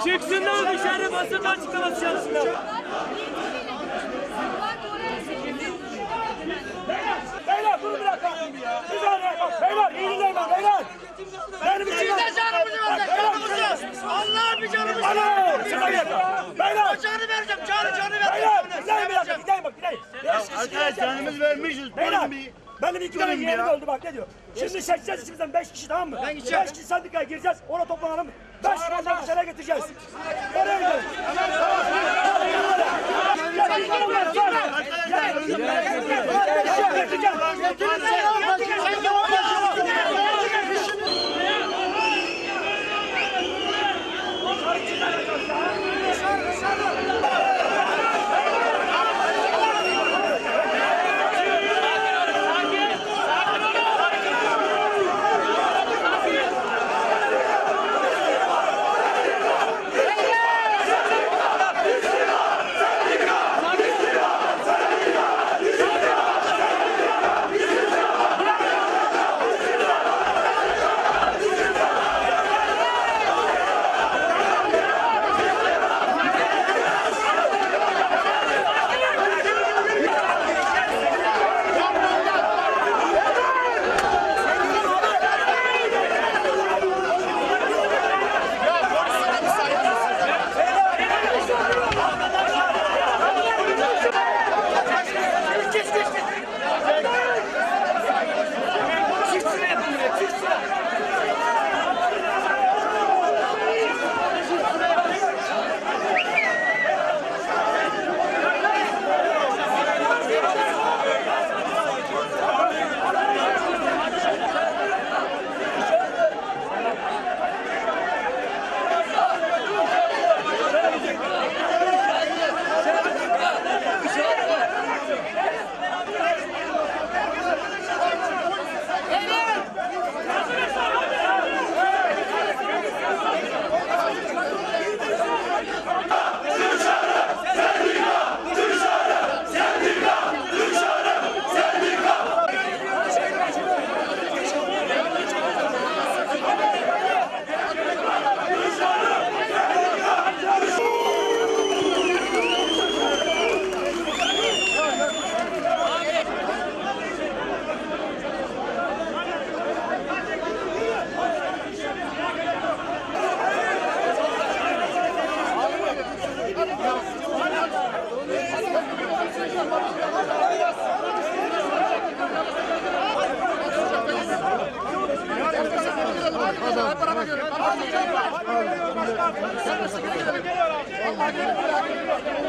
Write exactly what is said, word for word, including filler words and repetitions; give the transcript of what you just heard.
Çıksınlar dışarı, basın açıklaması çalışsınlar. Beyler durun bir dakika. Bir saniye bak. Beyler iyi dinleyin bak beyler. Benim için Biz de canımızı verdik, canımızı. Allah bir canımızı verdik. Beyler. Canı vereceğim, canı canı vereceğim. Beyler. Gideyim bir dakika. Gideyim bak gideyim. Arkadaş canımız vermişiz. Beyler. Bir... Benim iki tane yeğenim öldü bak ne diyor. Şimdi seçeceğiz içimizden beş kişi tamam mı? Beş kişi sendikaya gireceğiz. Ona toplanalım. Beş kişi ondan dışarıya getireceğiz. Oraya gidelim. Hadi.